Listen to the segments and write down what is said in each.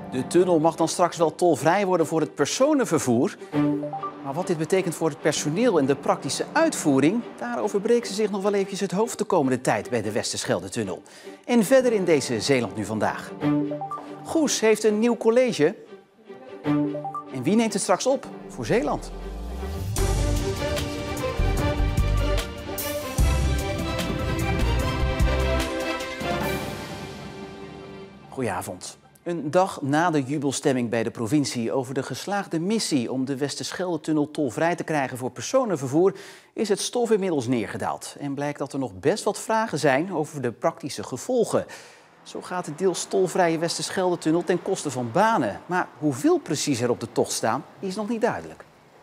De tunnel mag dan straks wel tolvrij worden voor het personenvervoer. Maar wat dit betekent voor het personeel en de praktische uitvoering, daarover breken ze zich nog wel eventjes het hoofd de komende tijd bij de Westerschelde-tunnel. En verder in deze Zeeland nu vandaag. Goes heeft een nieuw college. En wie neemt het straks op voor Zeeland? Goedenavond. Een dag na de jubelstemming bij de provincie over de geslaagde missie om de Westerschelde-tunnel tolvrij te krijgen voor personenvervoer, is het stof inmiddels neergedaald. En blijkt dat er nog best wat vragen zijn over de praktische gevolgen. Zo gaat de deels tolvrije Westerschelde-tunnel ten koste van banen. Maar hoeveel precies er op de tocht staan, is nog niet duidelijk.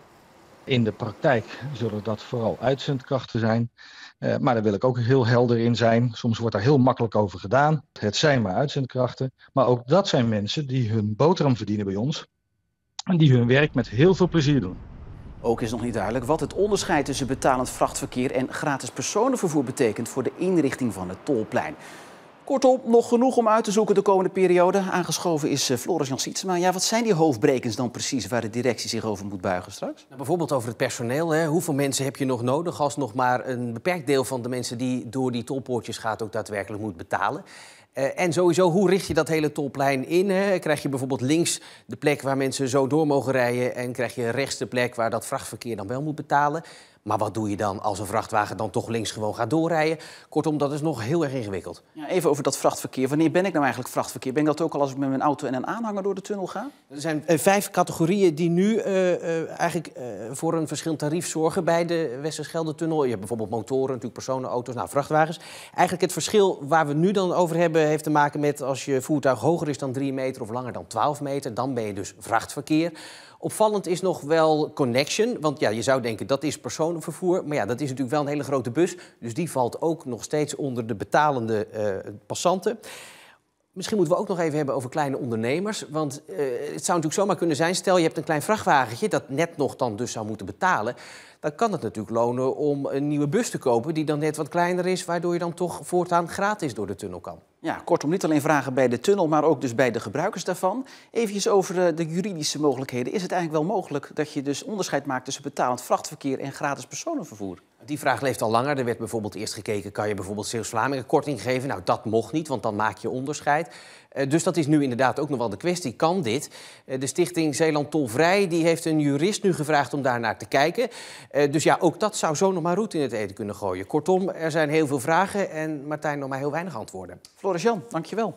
In de praktijk zullen dat vooral uitzendkrachten zijn. Maar daar wil ik ook heel helder in zijn. Soms wordt daar heel makkelijk over gedaan. Het zijn maar uitzendkrachten. Maar ook dat zijn mensen die hun boterham verdienen bij ons. En die hun werk met heel veel plezier doen. Ook is nog niet duidelijk wat het onderscheid tussen betalend vrachtverkeer en gratis personenvervoer betekent voor de inrichting van het tolplein. Kortom, nog genoeg om uit te zoeken de komende periode. Aangeschoven is Floris-Jan Sietsema. Ja, wat zijn die hoofdbrekens dan precies waar de directie zich over moet buigen straks? Nou, bijvoorbeeld over het personeel. Hè. Hoeveel mensen heb je nog nodig als nog maar een beperkt deel van de mensen die door die tolpoortjes gaat ook daadwerkelijk moet betalen? En sowieso, hoe richt je dat hele tolplein in? Hè? Krijg je bijvoorbeeld links de plek waar mensen zo door mogen rijden en krijg je rechts de plek waar dat vrachtverkeer dan wel moet betalen? Maar wat doe je dan als een vrachtwagen dan toch links gewoon gaat doorrijden? Kortom, dat is nog heel erg ingewikkeld. Ja, even over dat vrachtverkeer. Wanneer ben ik nou eigenlijk vrachtverkeer? Ben ik dat ook al als ik met mijn auto en een aanhanger door de tunnel ga? Er zijn 5 categorieën die nu eigenlijk voor een verschillend tarief zorgen bij de Westerschelde-tunnel. Je hebt bijvoorbeeld motoren, natuurlijk personenauto's, vrachtwagens. Eigenlijk het verschil waar we nu dan over hebben heeft te maken met als je voertuig hoger is dan 3 meter of langer dan 12 meter. Dan ben je dus vrachtverkeer. Opvallend is nog wel Connection, want ja, je zou denken dat is personenvervoer. Maar ja, dat is natuurlijk wel een hele grote bus, dus die valt ook nog steeds onder de betalende passanten. Misschien moeten we ook nog even hebben over kleine ondernemers. Want het zou natuurlijk zomaar kunnen zijn, stel je hebt een klein vrachtwagentje dat net nog dan dus zou moeten betalen. Dan kan het natuurlijk lonen om een nieuwe bus te kopen die dan net wat kleiner is, waardoor je dan toch voortaan gratis door de tunnel kan. Ja, kortom, niet alleen vragen bij de tunnel, maar ook dus bij de gebruikers daarvan. Eventjes over de juridische mogelijkheden. Is het eigenlijk wel mogelijk dat je dus onderscheid maakt tussen betalend vrachtverkeer en gratis personenvervoer? Die vraag leeft al langer. Er werd bijvoorbeeld eerst gekeken, kan je bijvoorbeeld Zeeuws-Vlamingen korting geven? Nou, dat mocht niet, want dan maak je onderscheid. Dus dat is nu inderdaad ook nog wel de kwestie. Kan dit? De stichting Zeeland Tolvrij die heeft een jurist nu gevraagd om daar naar te kijken. Dus ja, ook dat zou zo nog maar roet in het eten kunnen gooien. Kortom, er zijn heel veel vragen en Martijn nog maar heel weinig antwoorden. Floris-Jan, dankjewel.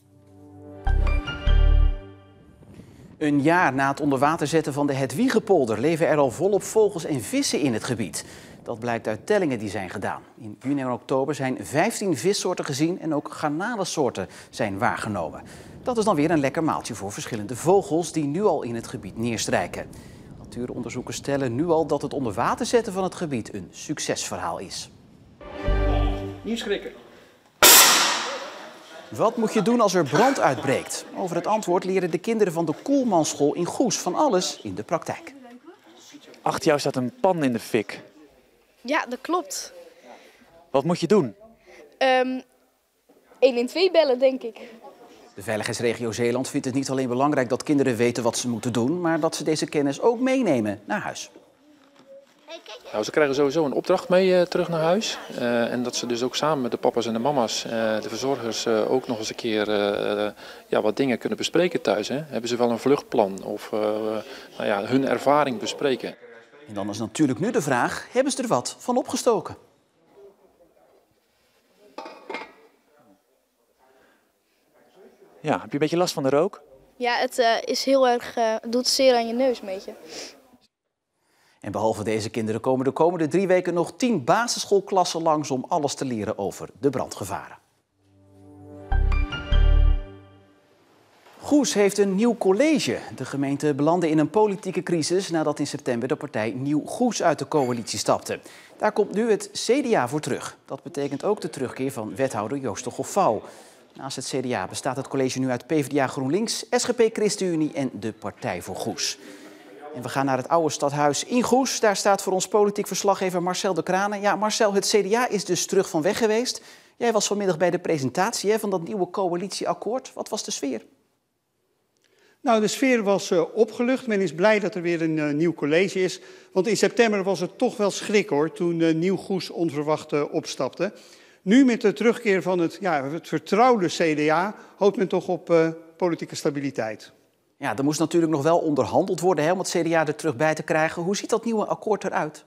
Een jaar na het onder water zetten van de Hedwiegepolder leven er al volop vogels en vissen in het gebied. Dat blijkt uit tellingen die zijn gedaan. In juni en oktober zijn 15 vissoorten gezien en ook garnalensoorten zijn waargenomen. Dat is dan weer een lekker maaltje voor verschillende vogels die nu al in het gebied neerstrijken. Natuuronderzoekers stellen nu al dat het onder water zetten van het gebied een succesverhaal is. Niet schrikken. Wat moet je doen als er brand uitbreekt? Over het antwoord leren de kinderen van de Koelmanschool in Goes van alles in de praktijk. Achter jou staat een pan in de fik. Ja, dat klopt. Wat moet je doen? 112 bellen, denk ik. De veiligheidsregio Zeeland vindt het niet alleen belangrijk dat kinderen weten wat ze moeten doen, maar dat ze deze kennis ook meenemen naar huis. Nou, ze krijgen sowieso een opdracht mee terug naar huis. En dat ze dus ook samen met de papa's en de mama's, de verzorgers, ook nog eens een keer wat dingen kunnen bespreken thuis. Hè? Hebben ze wel een vluchtplan of hun ervaring bespreken. En dan is natuurlijk nu de vraag, hebben ze er wat van opgestoken? Ja, heb je een beetje last van de rook? Ja, het is heel erg, het doet zeer aan je neus een beetje. En behalve deze kinderen komen de komende 3 weken nog 10 basisschoolklassen langs om alles te leren over de brandgevaren. Goes heeft een nieuw college. De gemeente belandde in een politieke crisis nadat in september de partij Nieuw Goes uit de coalitie stapte. Daar komt nu het CDA voor terug. Dat betekent ook de terugkeer van wethouder Joost de Goffouw. Naast het CDA bestaat het college nu uit PvdA GroenLinks, SGP ChristenUnie en de Partij voor Goes. En we gaan naar het oude stadhuis in Goes. Daar staat voor ons politiek verslaggever Marcel de Kranen. Ja, Marcel, het CDA is dus terug van weg geweest. Jij was vanmiddag bij de presentatie van dat nieuwe coalitieakkoord. Wat was de sfeer? Nou, de sfeer was opgelucht. Men is blij dat er weer een nieuw college is. Want in september was het toch wel schrik hoor, toen Nieuw Goes onverwacht opstapte. Nu met de terugkeer van het vertrouwde CDA hoopt men toch op politieke stabiliteit. Ja, er moest natuurlijk nog wel onderhandeld worden om het CDA er terug bij te krijgen. Hoe ziet dat nieuwe akkoord eruit?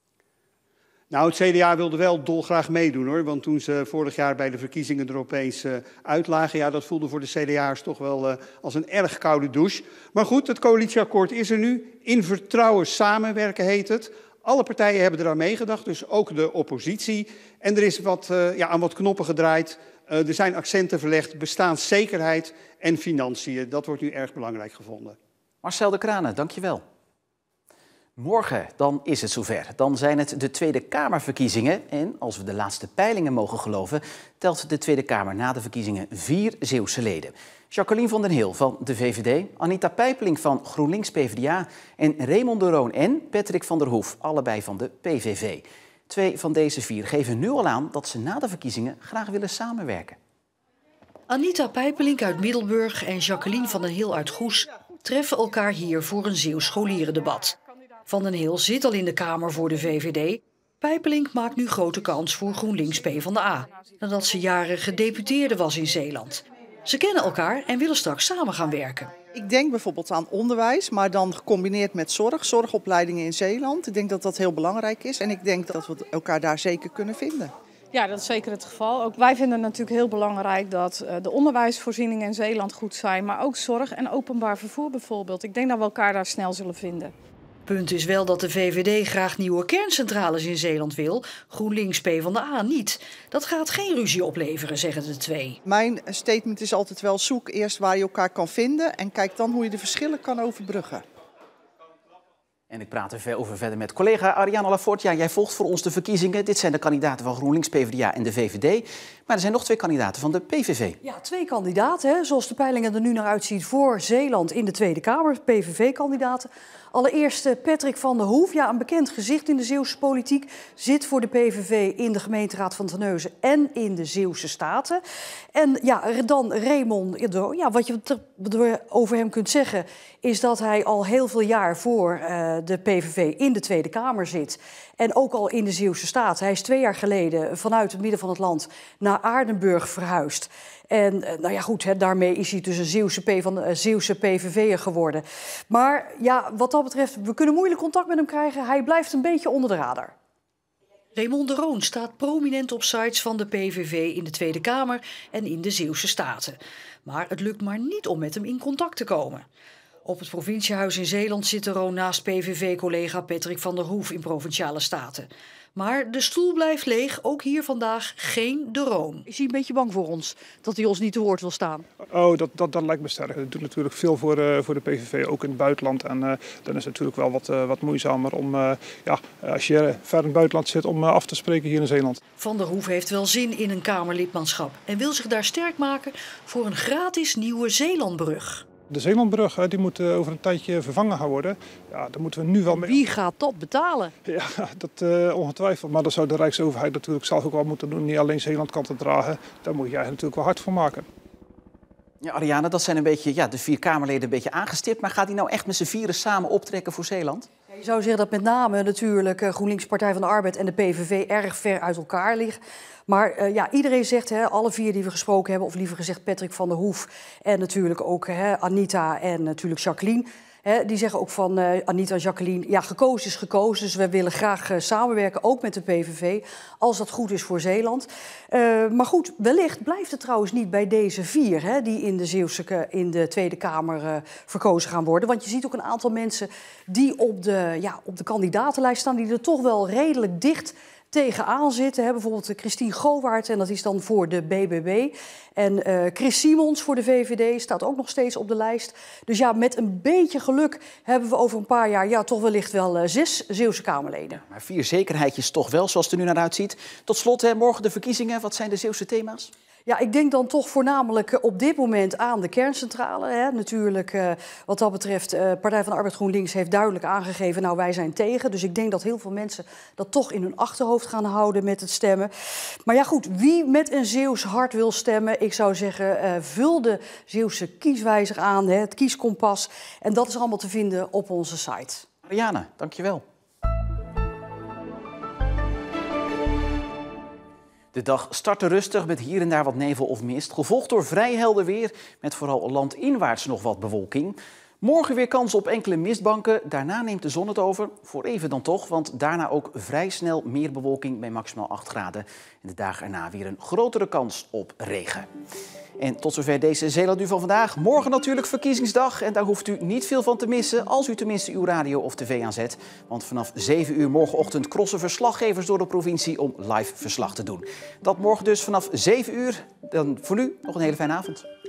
Nou, het CDA wilde wel dolgraag meedoen hoor. Want toen ze vorig jaar bij de verkiezingen er opeens uitlagen, ja, dat voelde voor de CDA'ers toch wel als een erg koude douche. Maar goed, het coalitieakkoord is er nu. In vertrouwen samenwerken heet het. Alle partijen hebben eraan meegedacht, dus ook de oppositie. En er is aan wat knoppen gedraaid. Er zijn accenten verlegd, bestaanszekerheid en financiën. Dat wordt nu erg belangrijk gevonden. Marcel de Kranen, dankjewel. Morgen, dan is het zover. Dan zijn het de Tweede Kamerverkiezingen. En als we de laatste peilingen mogen geloven, telt de Tweede Kamer na de verkiezingen 4 Zeeuwse leden. Jacqueline van den Heel van de VVD, Anita Pijpeling van GroenLinks-PVDA en Raymond de Roon en Patrick van der Hoef, allebei van de PVV. 2 van deze 4 geven nu al aan dat ze na de verkiezingen graag willen samenwerken. Anita Pijpeling uit Middelburg en Jacqueline van den Heel uit Goes treffen elkaar hier voor een Zeeuws scholierendebat. Van den Heel zit al in de Kamer voor de VVD. Pijpeling maakt nu grote kans voor GroenLinks PvdA, nadat ze jaren gedeputeerde was in Zeeland. Ze kennen elkaar en willen straks samen gaan werken. Ik denk bijvoorbeeld aan onderwijs, maar dan gecombineerd met zorgopleidingen in Zeeland. Ik denk dat dat heel belangrijk is en ik denk dat we elkaar daar zeker kunnen vinden. Ja, dat is zeker het geval. Ook wij vinden het natuurlijk heel belangrijk dat de onderwijsvoorzieningen in Zeeland goed zijn, maar ook zorg en openbaar vervoer bijvoorbeeld. Ik denk dat we elkaar daar snel zullen vinden. Punt is wel dat de VVD graag nieuwe kerncentrales in Zeeland wil, GroenLinks PvdA niet. Dat gaat geen ruzie opleveren, zeggen de 2. Mijn statement is altijd wel zoek eerst waar je elkaar kan vinden en kijk dan hoe je de verschillen kan overbruggen. En ik praat er verder met collega Ariane Lafort. Ja, jij volgt voor ons de verkiezingen. Dit zijn de kandidaten van GroenLinks, PvdA en de VVD. Maar er zijn nog 2 kandidaten van de PVV. Ja, 2 kandidaten, hè, zoals de peilingen er nu naar uitziet voor Zeeland in de Tweede Kamer. PVV-kandidaten. Allereerst Patrick van der Hoef, ja, een bekend gezicht in de Zeeuwse politiek. Zit voor de PVV in de gemeenteraad van Terneuzen en in de Zeeuwse Staten. En ja, dan Raymond, ja, wat je over hem kunt zeggen is dat hij al heel veel jaar voor de PVV in de Tweede Kamer zit. En ook al in de Zeeuwse Staten. Hij is 2 jaar geleden vanuit het midden van het land naar Aardenburg verhuisd. En nou ja, goed, daarmee is hij dus een Zeeuwse PVV'er geworden. Maar ja, wat dat betreft, we kunnen moeilijk contact met hem krijgen. Hij blijft een beetje onder de radar. Raymond de Roon staat prominent op sites van de PVV in de Tweede Kamer en in de Zeeuwse Staten. Maar het lukt maar niet om met hem in contact te komen. Op het provinciehuis in Zeeland zit de Roon naast PVV-collega Patrick van der Hoef in Provinciale Staten. Maar de stoel blijft leeg, ook hier vandaag geen de Roon. Is hij een beetje bang voor ons, dat hij ons niet te woord wil staan? Oh, dat lijkt me sterk. Het doet natuurlijk veel voor de PVV, ook in het buitenland. En dan is het natuurlijk wel wat moeizamer om, als je ver in het buitenland zit, om af te spreken hier in Zeeland. Van der Hoef heeft wel zin in een Kamerlidmaatschap en wil zich daar sterk maken voor een gratis nieuwe Zeelandbrug. De Zeelandbrug die moet over een tijdje vervangen gaan worden. Ja, daar moeten we nu wel mee. Wie gaat dat betalen? Ja, dat ongetwijfeld. Maar dat zou de Rijksoverheid natuurlijk zelf ook wel moeten doen. Niet alleen Zeeland kan te dragen. Daar moet je eigenlijk natuurlijk wel hard voor maken. Ja, Ariane, dat zijn een beetje, de 4 Kamerleden een beetje aangestipt. Maar gaat hij nou echt met z'n 4 samen optrekken voor Zeeland? Ja, je zou zeggen dat met name natuurlijk GroenLinks, Partij van de Arbeid en de PVV erg ver uit elkaar liggen. Maar iedereen zegt, alle 4 die we gesproken hebben, of liever gezegd Patrick van der Hoef en natuurlijk ook Anita en natuurlijk Jacqueline. Die zeggen ook van Anita en Jacqueline, ja, gekozen is gekozen. Dus we willen graag samenwerken, ook met de PVV, als dat goed is voor Zeeland. Maar goed, wellicht blijft het trouwens niet bij deze 4 die in de Tweede Kamer verkozen gaan worden. Want je ziet ook een aantal mensen die op de kandidatenlijst staan, die er toch wel redelijk dicht tegenaan zitten. Bijvoorbeeld Christine Gowaert, en dat is dan voor de BBB. En Chris Simons voor de VVD staat ook nog steeds op de lijst. Dus ja, met een beetje geluk hebben we over een paar jaar toch wellicht wel 6 Zeeuwse Kamerleden. Maar 4 zekerheidjes toch wel, zoals het er nu naar uitziet. Tot slot, morgen de verkiezingen. Wat zijn de Zeeuwse thema's? Ja, ik denk dan toch voornamelijk op dit moment aan de kerncentrale. Hè. Natuurlijk, wat dat betreft, Partij van de Arbeid GroenLinks heeft duidelijk aangegeven, nou wij zijn tegen. Dus ik denk dat heel veel mensen dat toch in hun achterhoofd gaan houden met het stemmen. Maar ja goed, wie met een Zeeuws hart wil stemmen, ik zou zeggen, vul de Zeeuwse kieswijzer aan, het kieskompas. En dat is allemaal te vinden op onze site. Marianne, dankjewel. De dag startte rustig met hier en daar wat nevel of mist, gevolgd door vrij helder weer met vooral landinwaarts nog wat bewolking. Morgen weer kans op enkele mistbanken, daarna neemt de zon het over, voor even dan toch, want daarna ook vrij snel meer bewolking bij maximaal 8 graden. En de dagen erna weer een grotere kans op regen. En tot zover deze Zeeland Nu van vandaag. Morgen natuurlijk verkiezingsdag en daar hoeft u niet veel van te missen als u tenminste uw radio of tv aanzet. Want vanaf 7 uur morgenochtend crossen verslaggevers door de provincie om live verslag te doen. Dat morgen dus vanaf 7 uur. Dan voor nu nog een hele fijne avond.